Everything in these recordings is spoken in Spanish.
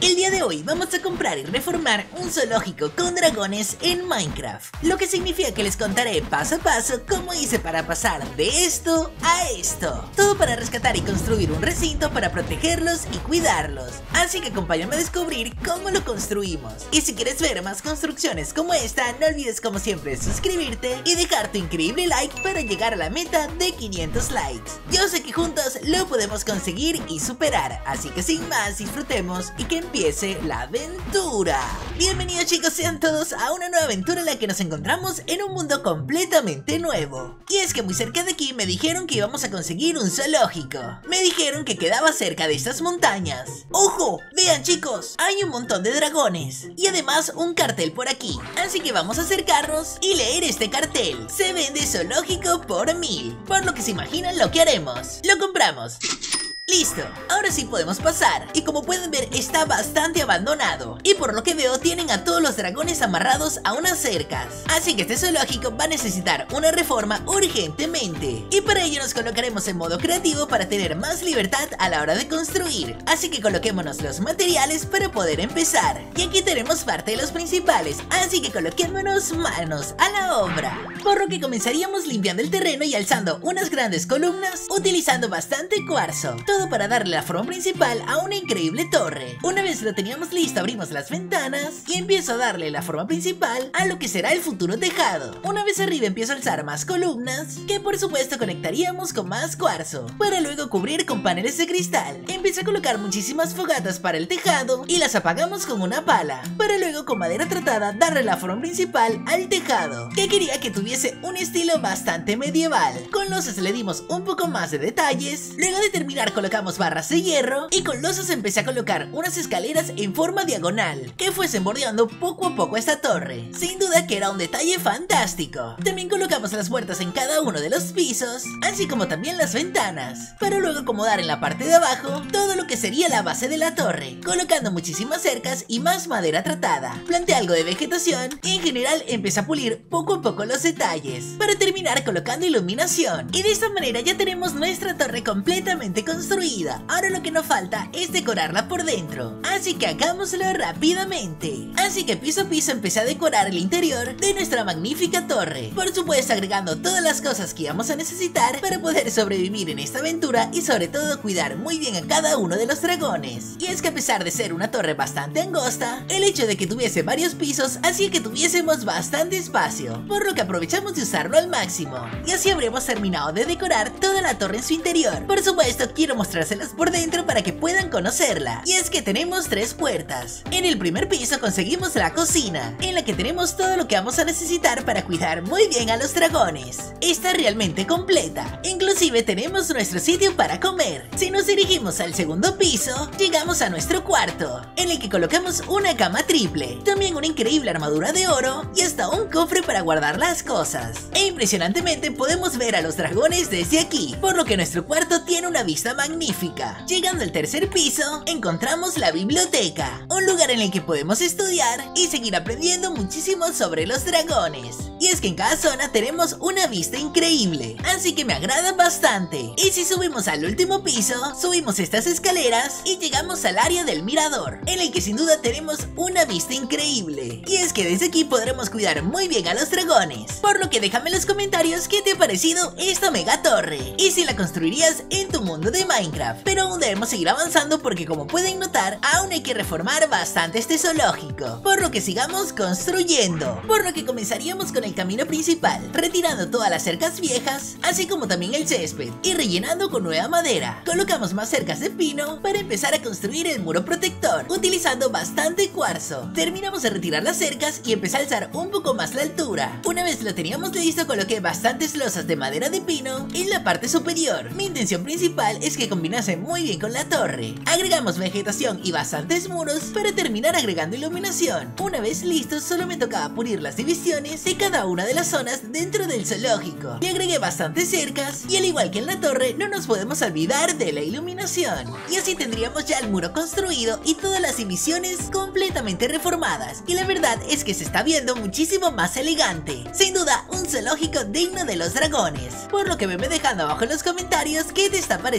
El día de hoy vamos a comprar y reformar un zoológico con dragones en Minecraft, lo que significa que les contaré paso a paso cómo hice para pasar de esto a esto. Todo para rescatar y construir un recinto para protegerlos y cuidarlos. Así que acompáñame a descubrir cómo lo construimos. Y si quieres ver más construcciones como esta, no olvides como siempre suscribirte y dejar tu increíble like para llegar a la meta de 500 likes. Yo sé que juntos lo podemos conseguir y superar, así que sin más disfrutemos y que empiece la aventura. Bienvenidos chicos, sean todos a una nueva aventura en la que nos encontramos en un mundo completamente nuevo. Y es que muy cerca de aquí me dijeron que íbamos a conseguir un zoológico. Me dijeron que quedaba cerca de estas montañas. ¡Ojo! Vean chicos, hay un montón de dragones y además un cartel por aquí. Así que vamos a acercarnos y leer este cartel. Se vende zoológico por 1000. Por lo que se imaginan lo que haremos. Lo compramos. Listo, ahora sí podemos pasar, y como pueden ver está bastante abandonado, y por lo que veo tienen a todos los dragones amarrados a unas cercas, así que este zoológico va a necesitar una reforma urgentemente, y para ello nos colocaremos en modo creativo para tener más libertad a la hora de construir, así que coloquémonos los materiales para poder empezar, y aquí tenemos parte de los principales, así que coloquémonos manos a la obra, por lo que comenzaríamos limpiando el terreno y alzando unas grandes columnas utilizando bastante cuarzo, todo para darle la forma principal a una increíble torre. Una vez lo teníamos listo, abrimos las ventanas y empiezo a darle la forma principal a lo que será el futuro tejado. Una vez arriba empiezo a alzar más columnas, que por supuesto conectaríamos con más cuarzo, para luego cubrir con paneles de cristal. Empiezo a colocar muchísimas fogatas para el tejado y las apagamos con una pala, para luego con madera tratada darle la forma principal al tejado, que quería que tuviese un estilo bastante medieval. Con losas le dimos un poco más de detalles, luego de terminar colocamos barras de hierro y con losas empecé a colocar unas escaleras en forma diagonal que fuesen bordeando poco a poco esta torre. Sin duda que era un detalle fantástico. También colocamos las puertas en cada uno de los pisos, así como también las ventanas, para luego acomodar en la parte de abajo todo lo que sería la base de la torre, colocando muchísimas cercas y más madera tratada. Planté algo de vegetación y en general empecé a pulir poco a poco los detalles, para terminar colocando iluminación. Y de esta manera ya tenemos nuestra torre completamente construida. Ahora lo que nos falta es decorarla por dentro, así que hagámoslo rápidamente. Así que piso a piso empecé a decorar el interior de nuestra magnífica torre, por supuesto agregando todas las cosas que íbamos a necesitar para poder sobrevivir en esta aventura y sobre todo cuidar muy bien a cada uno de los dragones. Y es que a pesar de ser una torre bastante angosta, el hecho de que tuviese varios pisos hacía que tuviésemos bastante espacio, por lo que aprovechamos de usarlo al máximo. Y así habremos terminado de decorar toda la torre en su interior. Por supuesto quiero mostrárselas por dentro para que puedan conocerla. Y es que tenemos 3 puertas. En el primer piso conseguimos la cocina, en la que tenemos todo lo que vamos a necesitar para cuidar muy bien a los dragones. Está realmente completa. Inclusive tenemos nuestro sitio para comer. Si nos dirigimos al segundo piso, llegamos a nuestro cuarto, en el que colocamos una cama triple, también una increíble armadura de oro y hasta un cofre para guardar las cosas. E impresionantemente podemos ver a los dragones desde aquí, por lo que nuestro cuarto tiene una vista magnífica. Llegando al tercer piso, encontramos la biblioteca, un lugar en el que podemos estudiar y seguir aprendiendo muchísimo sobre los dragones. Y es que en cada zona tenemos una vista increíble, así que me agrada bastante. Y si subimos al último piso, subimos estas escaleras y llegamos al área del mirador, en el que sin duda tenemos una vista increíble. Y es que desde aquí podremos cuidar muy bien a los dragones, por lo que déjame en los comentarios qué te ha parecido esta mega torre y si la construirías en tu mundo de Minecraft. Pero aún debemos seguir avanzando porque como pueden notar, aún hay que reformar bastante este zoológico, por lo que sigamos construyendo, por lo que comenzaríamos con el camino principal, retirando todas las cercas viejas, así como también el césped, y rellenando con nueva madera. Colocamos más cercas de pino para empezar a construir el muro protector, utilizando bastante cuarzo. Terminamos de retirar las cercas y empecé a alzar un poco más la altura. Una vez lo teníamos listo, coloqué bastantes losas de madera de pino en la parte superior. Mi intención principal es que combinase muy bien con la torre. Agregamos vegetación y bastantes muros para terminar agregando iluminación. Una vez listos, solo me tocaba pulir las divisiones de cada una de las zonas dentro del zoológico. Le agregué bastantes cercas y al igual que en la torre, no nos podemos olvidar de la iluminación. Y así tendríamos ya el muro construido y todas las divisiones completamente reformadas. Y la verdad es que se está viendo muchísimo más elegante. Sin duda, un zoológico digno de los dragones. Por lo que veme dejando abajo en los comentarios qué te está pareciendo hasta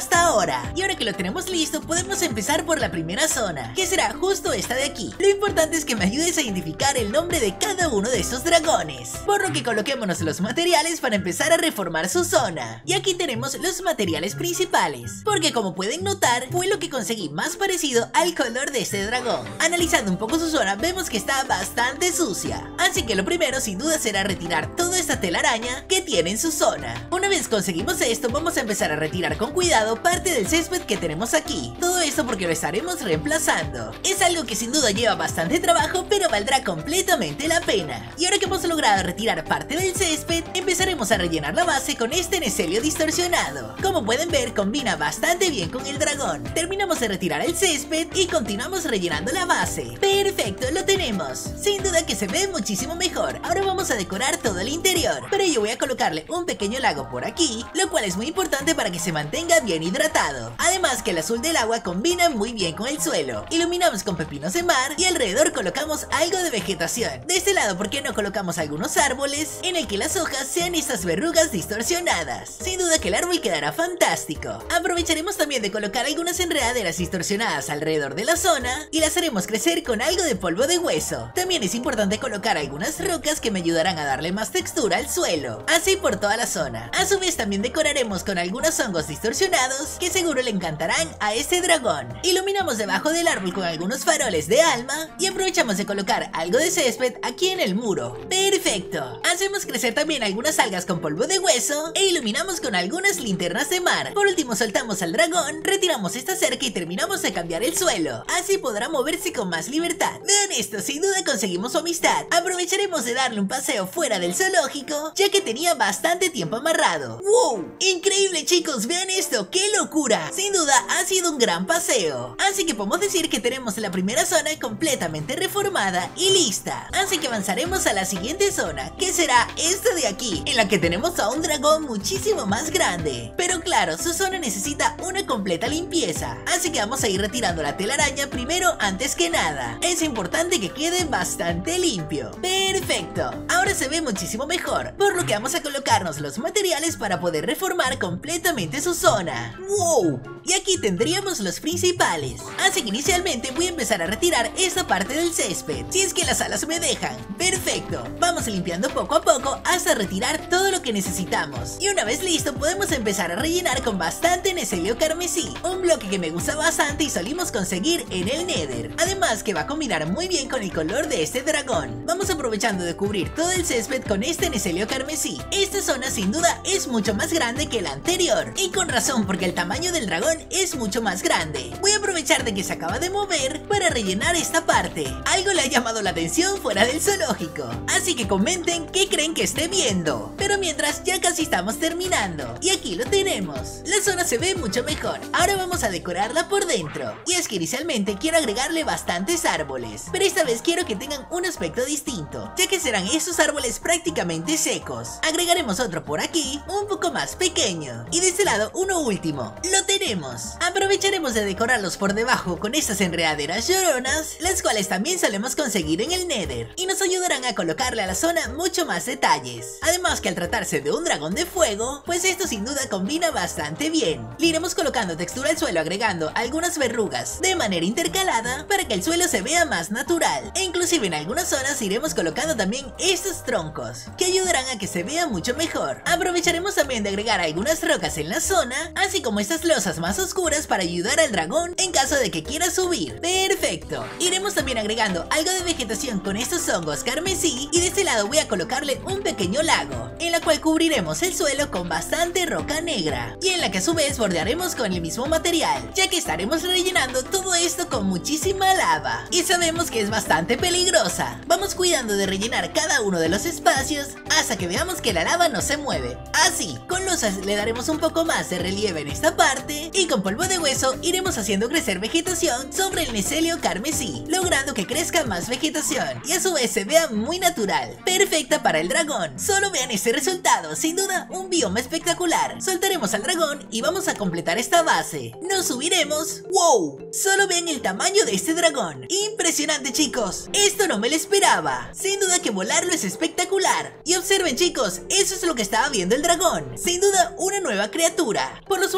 hasta ahora. Y ahora que lo tenemos listo, podemos empezar por la primera zona, que será justo esta de aquí. Lo importante es que me ayudes a identificar el nombre de cada uno de estos dragones, por lo que coloquémonos los materiales para empezar a reformar su zona. Y aquí tenemos los materiales principales, porque como pueden notar, fue lo que conseguí más parecido al color de este dragón. Analizando un poco su zona, vemos que está bastante sucia, así que lo primero sin duda será retirar toda esta telaraña que tiene en su zona. Una vez conseguimos esto, vamos a empezar a retirar con cuidado parte del césped que tenemos aquí. Todo esto porque lo estaremos reemplazando. Es algo que sin duda lleva bastante trabajo, pero valdrá completamente la pena. Y ahora que hemos logrado retirar parte del césped, empezaremos a rellenar la base con este necelio distorsionado. Como pueden ver, combina bastante bien con el dragón. Terminamos de retirar el césped y continuamos rellenando la base. Perfecto, lo tenemos. Sin duda que se ve muchísimo mejor. Ahora vamos a decorar todo el interior. Para ello voy a colocarle un pequeño lago por aquí, lo cual es muy importante para que se mantenga bien hidratado. Además que el azul del agua combina muy bien con el suelo. Iluminamos con pepinos de mar y alrededor colocamos algo de vegetación. De este lado, ¿por qué no colocamos algunos árboles en el que las hojas sean estas verrugas distorsionadas? Sin duda que el árbol quedará fantástico. Aprovecharemos también de colocar algunas enredaderas distorsionadas alrededor de la zona y las haremos crecer con algo de polvo de hueso. También es importante colocar algunas rocas que me ayudarán a darle más textura al suelo, así por toda la zona. A su vez también decoraremos con algunos hongos distorsionados que seguro le encantarán a este dragón. Iluminamos debajo del árbol con algunos faroles de alma y aprovechamos de colocar algo de césped aquí en el muro. Perfecto. Hacemos crecer también algunas algas con polvo de hueso e iluminamos con algunas linternas de mar. Por último soltamos al dragón, retiramos esta cerca y terminamos de cambiar el suelo. Así podrá moverse con más libertad. Vean esto, sin duda conseguimos su amistad. Aprovecharemos de darle un paseo fuera del zoológico, ya que tenía bastante tiempo amarrado. ¡Wow! Increíble, chicos, vean esto, ¡qué locura! Sin duda ha sido un gran paseo. Así que podemos decir que tenemos la primera zona completamente reformada y lista. Así que avanzaremos a la siguiente zona, que será esta de aquí, en la que tenemos a un dragón muchísimo más grande. Pero claro, su zona necesita una completa limpieza, así que vamos a ir retirando la telaraña primero antes que nada. Es importante que quede bastante limpio. Perfecto, ahora se ve muchísimo mejor, por lo que vamos a colocarnos los materiales para poder reformar completamente su zona. ¡Wow! Y aquí tendríamos los principales. Así que inicialmente voy a empezar a retirar esta parte del césped, si es que las alas me dejan. Perfecto, vamos limpiando poco a poco hasta retirar todo lo que necesitamos. Y una vez listo podemos empezar a rellenar con bastante necelio carmesí, un bloque que me gusta bastante y solimos conseguir en el Nether. Además que va a combinar muy bien con el color de este dragón. Vamos aprovechando de cubrir todo el césped con este necelio carmesí. Esta zona sin duda es mucho más grande que la anterior, y con razón porque el tamaño del dragón es mucho más grande. Voy a aprovechar de que se acaba de mover para rellenar esta parte. Algo le ha llamado la atención fuera del zoológico, así que comenten qué creen que esté viendo. Pero mientras ya casi estamos terminando, y aquí lo tenemos. La zona se ve mucho mejor. Ahora vamos a decorarla por dentro, y es que inicialmente quiero agregarle bastantes árboles, pero esta vez quiero que tengan un aspecto distinto, ya que serán esos árboles prácticamente secos. Agregaremos otro por aquí, un poco más pequeño, y de este lado uno último. Lo tenemos. Aprovecharemos de decorarlos por debajo con estas enredaderas lloronas, las cuales también solemos conseguir en el Nether, y nos ayudarán a colocarle a la zona mucho más detalles. Además que al tratarse de un dragón de fuego, pues esto sin duda combina bastante bien. Le iremos colocando textura al suelo agregando algunas verrugas de manera intercalada para que el suelo se vea más natural, e inclusive en algunas zonas iremos colocando también estos troncos que ayudarán a que se vea mucho mejor. Aprovecharemos también de agregar algunas rocas en la zona, así como estas losas más oscuras para ayudar al dragón en caso de que quiera subir. Perfecto. Iremos también agregando algo de vegetación con estos hongos carmesí, y de este lado voy a colocarle un pequeño lago, en la cual cubriremos el suelo con bastante roca negra, y en la que a su vez bordearemos con el mismo material, ya que estaremos rellenando todo esto con muchísima lava, y sabemos que es bastante peligrosa. Vamos cuidando de rellenar cada uno de los espacios hasta que veamos que la lava no se mueve. Así, con losas le daremos un poco más de relieve en esta parte, y con polvo de hueso iremos haciendo crecer vegetación sobre el necelio carmesí, logrando que crezca más vegetación y a su vez se vea muy natural, perfecta para el dragón. Solo vean este resultado, sin duda un bioma espectacular. Soltaremos al dragón y vamos a completar esta base. Nos subiremos. ¡Wow! Solo vean el tamaño de este dragón. Impresionante, chicos, esto no me lo esperaba. Sin duda que volarlo es espectacular. Y observen, chicos, eso es lo que estaba viendo el dragón. Sin duda una nueva criatura. Por los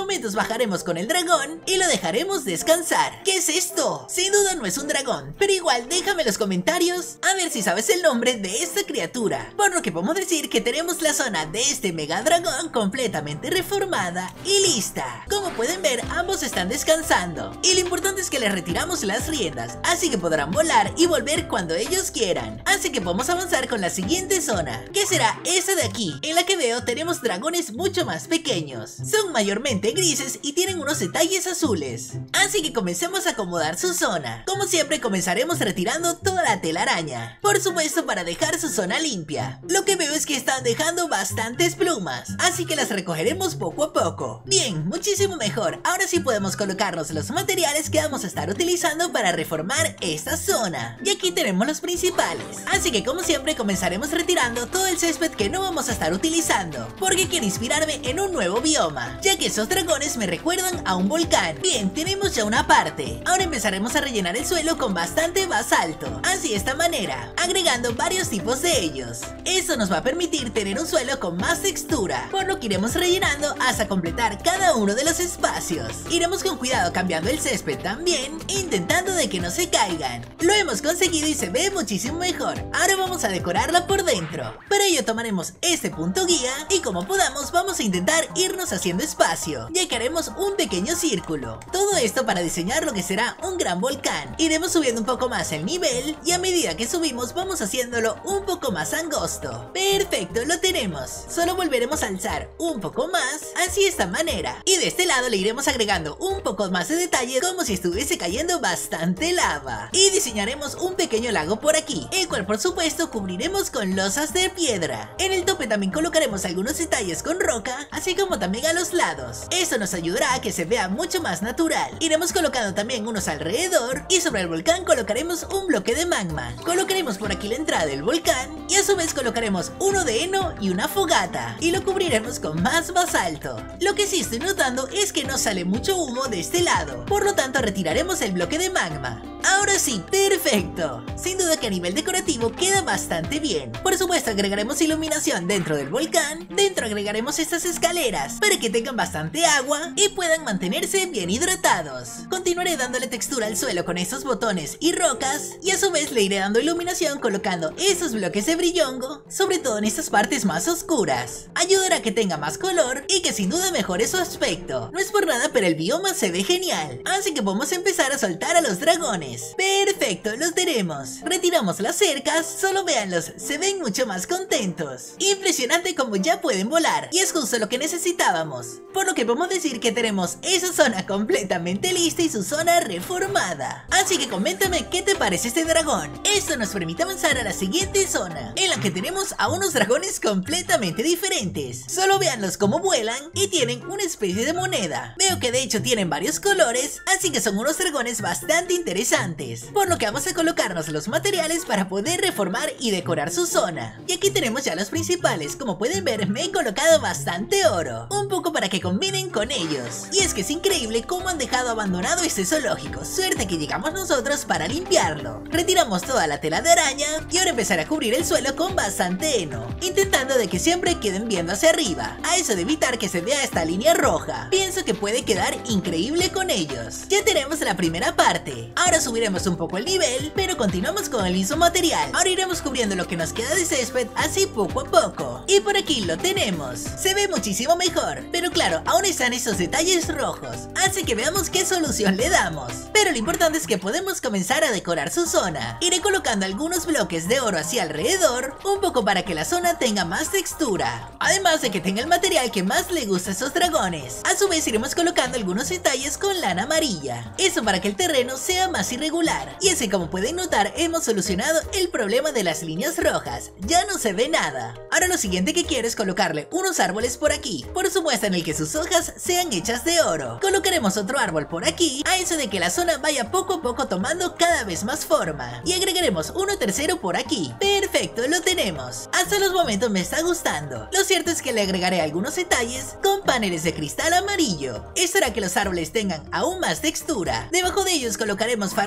momentos bajaremos con el dragón y lo dejaremos descansar. ¿Qué es esto? Sin duda no es un dragón, pero igual déjame en los comentarios a ver si sabes el nombre de esta criatura. Por lo que podemos decir que tenemos la zona de este mega dragón completamente reformada y lista. Como pueden ver, ambos están descansando y lo importante es que les retiramos las riendas, así que podrán volar y volver cuando ellos quieran. Así que podemos avanzar con la siguiente zona, que será esta de aquí, en la que veo tenemos dragones mucho más pequeños. Son mayormente grises y tienen unos detalles azules. Así que comencemos a acomodar su zona. Como siempre comenzaremos retirando toda la telaraña, por supuesto para dejar su zona limpia. Lo que veo es que están dejando bastantes plumas, así que las recogeremos poco a poco. Bien, muchísimo mejor. Ahora sí podemos colocarnos los materiales que vamos a estar utilizando para reformar esta zona. Y aquí tenemos los principales. Así que como siempre comenzaremos retirando todo el césped que no vamos a estar utilizando, porque quiero inspirarme en un nuevo bioma, ya que esos dragones me recuerdan a un volcán. Bien, tenemos ya una parte. Ahora empezaremos a rellenar el suelo con bastante basalto, así de esta manera, agregando varios tipos de ellos. Esto nos va a permitir tener un suelo con más textura, por lo que iremos rellenando hasta completar cada uno de los espacios. Iremos con cuidado cambiando el césped también, intentando de que no se caigan. Lo hemos conseguido y se ve muchísimo mejor. Ahora vamos a decorarla por dentro. Para ello tomaremos este punto guía y como podamos vamos a intentar irnos haciendo espacio, ya que haremos un pequeño círculo. Todo esto para diseñar lo que será un gran volcán. Iremos subiendo un poco más el nivel y a medida que subimos vamos haciéndolo un poco más angosto. Perfecto, lo tenemos. Solo volveremos a alzar un poco más, así de esta manera. Y de este lado le iremos agregando un poco más de detalle como si estuviese cayendo bastante lava. Y diseñaremos un pequeño lago por aquí, el cual por supuesto cubriremos con losas de piedra. En el tope también colocaremos algunos detalles con roca, así como también a los lados. Esto nos ayudará a que se vea mucho más natural. Iremos colocando también unos alrededor y sobre el volcán colocaremos un bloque de magma. Colocaremos por aquí la entrada del volcán y a su vez colocaremos uno de heno y una fogata y lo cubriremos con más basalto. Lo que sí estoy notando es que no sale mucho humo de este lado, por lo tanto retiraremos el bloque de magma. Ahora sí, perfecto. Sin duda que a nivel decorativo queda bastante bien. Por supuesto agregaremos iluminación dentro del volcán. Dentro agregaremos estas escaleras para que tengan bastante agua y puedan mantenerse bien hidratados. Continuaré dándole textura al suelo con estos botones y rocas y a su vez le iré dando iluminación colocando esos bloques de brillongo, sobre todo en estas partes más oscuras. Ayudará a que tenga más color y que sin duda mejore su aspecto. No es por nada, pero el bioma se ve genial. Así que podemos empezar a soltar a los dragones. Perfecto, los tenemos. Retiramos las cercas, solo véanlos, se ven mucho más contentos. Impresionante como ya pueden volar, y es justo lo que necesitábamos. Por lo que podemos decir que tenemos esa zona completamente lista y su zona reformada. Así que coméntame qué te parece este dragón. Esto nos permite avanzar a la siguiente zona, en la que tenemos a unos dragones completamente diferentes. Solo véanlos cómo vuelan y tienen una especie de moneda. Veo que de hecho tienen varios colores, así que son unos dragones bastante interesantes. Por lo que vamos a colocarnos los materiales para poder reformar y decorar su zona. Y aquí tenemos ya los principales. Como pueden ver, me he colocado bastante oro, un poco para que combinen con ellos. Y es que es increíble cómo han dejado abandonado este zoológico. Suerte que llegamos nosotros para limpiarlo. Retiramos toda la tela de araña y ahora empezar a cubrir el suelo con bastante heno, intentando de que siempre queden viendo hacia arriba, a eso de evitar que se vea esta línea roja. Pienso que puede quedar increíble con ellos. Ya tenemos la primera parte. Ahora subiremos un poco el nivel, pero continuamos con el mismo material. Ahora iremos cubriendo lo que nos queda de césped así poco a poco. Y por aquí lo tenemos. Se ve muchísimo mejor, pero claro, aún están esos detalles rojos, así que veamos qué solución le damos. Pero lo importante es que podemos comenzar a decorar su zona. Iré colocando algunos bloques de oro hacia alrededor, un poco para que la zona tenga más textura, además de que tenga el material que más le gusta a esos dragones. A su vez iremos colocando algunos detalles con lana amarilla, eso para que el terreno sea más irregular. Y es que como pueden notar hemos solucionado el problema de las líneas rojas, ya no se ve nada. Ahora lo siguiente que quiero es colocarle unos árboles por aquí, por supuesto en el que sus hojas sean hechas de oro. Colocaremos otro árbol por aquí, a eso de que la zona vaya poco a poco tomando cada vez más forma. Y agregaremos uno tercero por aquí. Perfecto, lo tenemos. Hasta los momentos me está gustando. Lo cierto es que le agregaré algunos detalles con paneles de cristal amarillo. Esto hará que los árboles tengan aún más textura. Debajo de ellos colocaremos faroles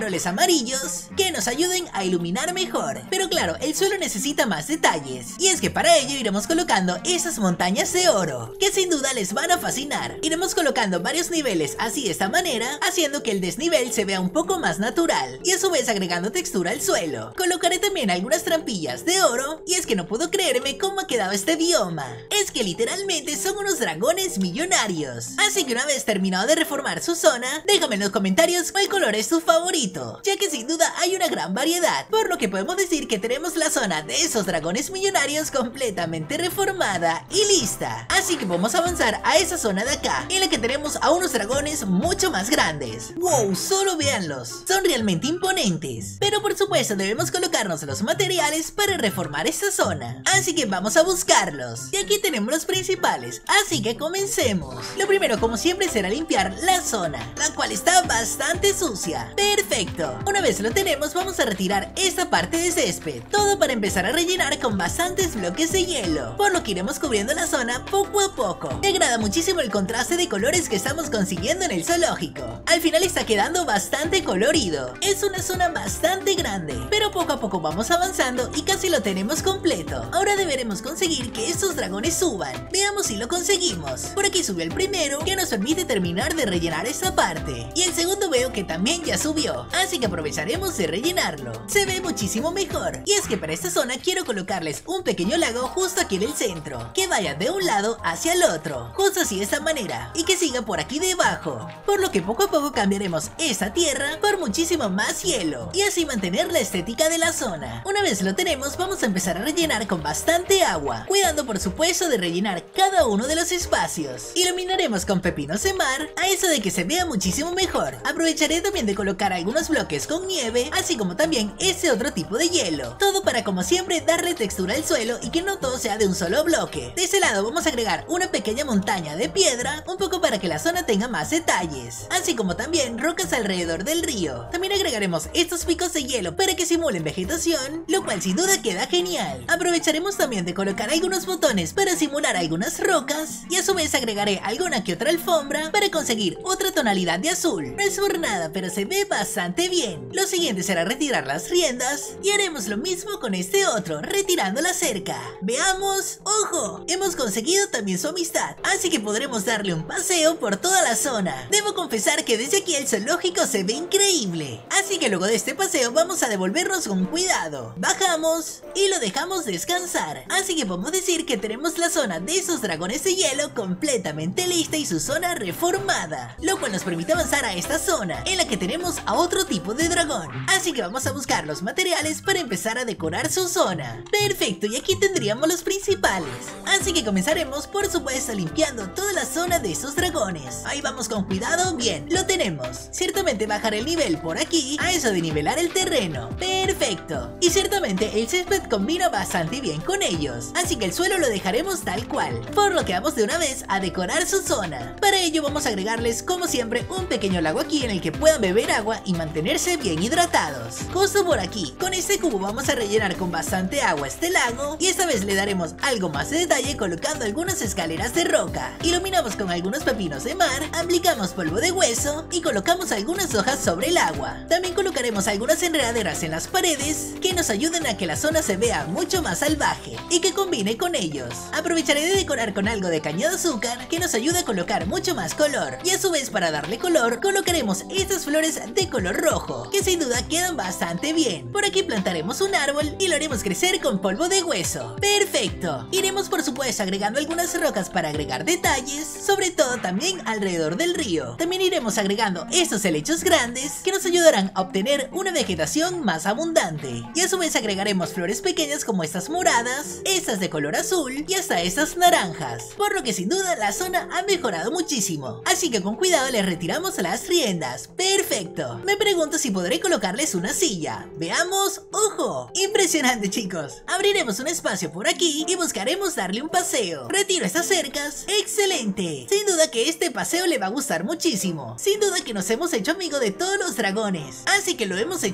faroles amarillos que nos ayuden a iluminar mejor. Pero claro, el suelo necesita más detalles, y es que para ello iremos colocando esas montañas de oro, que sin duda les van a fascinar. Iremos colocando varios niveles así de esta manera, haciendo que el desnivel se vea un poco más natural, y a su vez agregando textura al suelo. Colocaré también algunas trampillas de oro, y es que no puedo creerme cómo ha quedado este bioma. Es que literalmente son unos dragones millonarios. Así que una vez terminado de reformar su zona, déjame en los comentarios cuál color es tu favorito, ya que sin duda hay una gran variedad, por lo que podemos decir que tenemos la zona de esos dragones millonarios completamente reformada y lista. Así que vamos a avanzar a esa zona de acá, en la que tenemos a unos dragones mucho más grandes. ¡Wow! Solo véanlos, son realmente imponentes. Pero por supuesto debemos colocarnos los materiales para reformar esta zona, así que vamos a buscarlos. Y aquí tenemos los principales, así que comencemos. Lo primero, como siempre, será limpiar la zona, la cual está bastante sucia. Perfecto. Una vez lo tenemos, vamos a retirar esta parte de césped, todo para empezar a rellenar con bastantes bloques de hielo, por lo que iremos cubriendo la zona poco a poco. Me agrada muchísimo el contraste de colores que estamos consiguiendo en el zoológico. Al final está quedando bastante colorido. Es una zona bastante grande, pero poco a poco vamos avanzando y casi lo tenemos completo. Ahora deberemos conseguir que estos dragones suban. Veamos si lo conseguimos. Por aquí subió el primero, que nos permite terminar de rellenar esta parte, y el segundo veo que también ya subió, así que aprovecharemos de rellenarlo. Se ve muchísimo mejor, y es que para esta zona quiero colocarles un pequeño lago justo aquí en el centro, que vaya de un lado hacia el otro, justo así de esta manera, y que siga por aquí debajo, por lo que poco a poco cambiaremos esa tierra por muchísimo más hielo, y así mantener la estética de la zona. Una vez lo tenemos, vamos a empezar a rellenar con bastante agua, cuidando por supuesto de rellenar cada uno de los espacios. Iluminaremos con pepinos de mar, a eso de que se vea muchísimo mejor. Aprovecharé también de colocar algunos bloques con nieve, así como también ese otro tipo de hielo, todo para, como siempre, darle textura al suelo y que no todo sea de un solo bloque. De ese lado vamos a agregar una pequeña montaña de piedra, un poco para que la zona tenga más detalles, así como también rocas alrededor del río. También agregaremos estos picos de hielo para que simulen vegetación, lo cual sin duda queda genial. Aprovecharemos también de colocar algunos botones para simular algunas rocas, y a su vez agregaré alguna que otra alfombra para conseguir otra tonalidad de azul. No es por nada, pero se ve bastante bien. Lo siguiente será retirar las riendas, y haremos lo mismo con este otro, retirando la cerca. Veamos. ¡Ojo! Hemos conseguido también su amistad, así que podremos darle un paseo por toda la zona. Debo confesar que desde aquí el zoológico se ve increíble, así que luego de este paseo vamos a devolvernos con cuidado. Bajamos y lo dejamos descansar, así que podemos decir que tenemos la zona de esos dragones de hielo completamente lista y su zona reformada, lo cual nos permite avanzar a esta zona en la que tenemos a otro tipo de dragón. Así que vamos a buscar los materiales para empezar a decorar su zona. Perfecto, y aquí tendríamos los principales, así que comenzaremos por supuesto limpiando toda la zona de esos dragones. Ahí vamos con cuidado. Bien, lo tenemos. Ciertamente bajar el nivel por aquí, a eso de nivelar el terreno. Perfecto, y ciertamente el césped combina bastante bien con ellos, así que el suelo lo dejaremos tal cual, por lo que vamos de una vez a decorar su zona. Para ello vamos a agregarles, como siempre, un pequeño lago aquí en el que puedan beber agua y mantenerse bien hidratados. Justo por aquí, con este cubo vamos a rellenar con bastante agua este lago, y esta vez le daremos algo más de detalle colocando algunas escaleras de roca. Iluminamos con algunos pepinos de mar, aplicamos polvo de hueso y colocamos algunas hojas sobre el agua. También colocaremos algunas enredaderas en las paredes que nos ayuden a que la zona se vea mucho más salvaje y que combine con ellos. Aprovecharé de decorar con algo de caña de azúcar que nos ayuda a colocar mucho más color, y a su vez para darle color colocaremos estas flores de color rojo que sin duda quedan bastante bien. Por aquí plantaremos un árbol y lo haremos crecer con polvo de hueso. Perfecto. Iremos por supuesto agregando algunas rocas para agregar detalles, sobre todo también alrededor del río. También iremos agregando estos helechos grandes que nos ayudarán a obtener una vegetación más abundante, y a su vez agregaremos flores pequeñas como estas moradas, estas de color azul y hasta estas naranjas, por lo que sin duda la zona ha mejorado muchísimo. Así que con cuidado les retiramos las riendas. Perfecto. Me pregunto si podré colocarles una silla. Veamos. ¡Ojo! Impresionante, chicos. Abriremos un espacio por aquí y buscaremos darle un paseo. Retiro estas cercas. ¡Excelente! Sin duda que este paseo le va a gustar muchísimo. Sin duda que nos hemos hecho amigo de todos los dragones, así que lo hemos hecho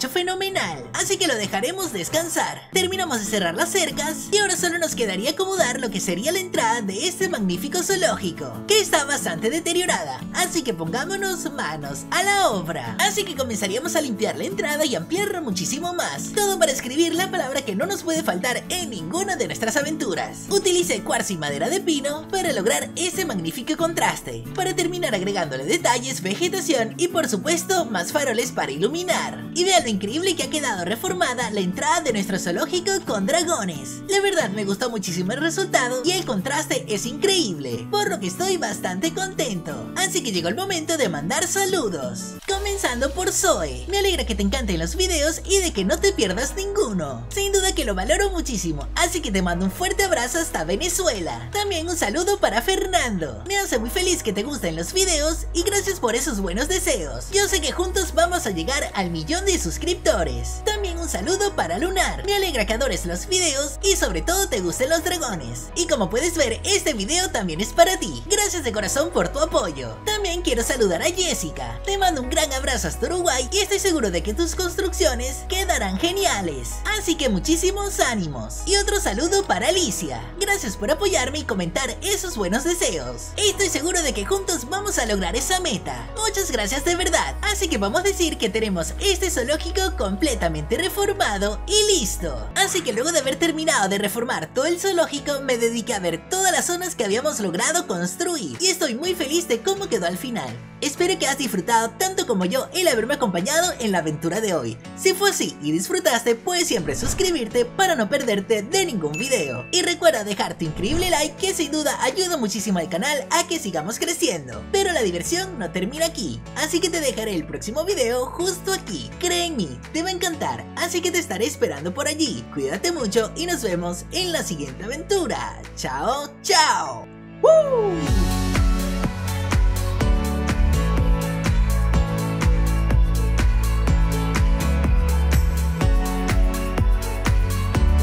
fenomenal, así que lo dejaremos descansar. Terminamos de cerrar las cercas y ahora solo nos quedaría acomodar lo que sería la entrada de este magnífico zoológico, que está bastante deteriorada, así que pongámonos manos a la obra. Así que comenzaríamos a limpiar la entrada y ampliarla muchísimo más, todo para escribir la palabra que no nos puede faltar en ninguna de nuestras aventuras. Utilicé cuarzo y madera de pino para lograr ese magnífico contraste, para terminar agregándole detalles, vegetación y por supuesto más faroles para iluminar. Y vean lo increíble que ha quedado reformada la entrada de nuestro zoológico con dragones. La verdad me gustó muchísimo el resultado y el contraste es increíble, por lo que estoy bastante contento. Así que llegó el momento de mandar saludos, comenzando por Zoe. Me alegra que te encanten los videos y de que no te pierdas ninguno. Sin duda que lo valoro muchísimo, así que te mando un fuerte abrazo hasta Venezuela. También un saludo para Fernando. Me hace muy feliz que te gusten los videos y gracias por esos buenos deseos. Yo sé que juntos vamos a llegar al 1.000.000 de suscriptores. También un saludo para Lunar. Me alegra que adores los videos y sobre todo te gusten los dragones. Y como puedes ver, este video también es para ti. Gracias de corazón por tu apoyo. También quiero saludar a Jessica. Te mando un gran abrazo hasta Uruguay y estoy seguro de que tus construcciones quedarán geniales. Así que muchísimos ánimos. Y otro saludo para Alicia. Gracias por apoyarme y comentar esos buenos deseos. Estoy seguro de que juntos vamos a lograr esa meta. Muchas gracias de verdad. Así que vamos a decir que tenemos este zoológico completamente reformado y listo. Así que luego de haber terminado de reformar todo el zoológico, me dediqué a ver todas las zonas que habíamos logrado construir. Y estoy muy feliz de cómo quedó al final. Espero que hayas disfrutado tanto como yo el haberme acompañado en la aventura de hoy. Si fue así y disfrutaste, puedes siempre suscribirte para no perderte de ningún video. Y recuerda dejar tu increíble like, que sin duda ayuda muchísimo al canal a que sigamos creciendo. Pero la diversión no termina aquí, así que te dejaré el próximo video justo aquí. Cree en mí, te va a encantar, así que te estaré esperando por allí. Cuídate mucho y nos vemos en la siguiente aventura. Chao, chao. ¡Woo!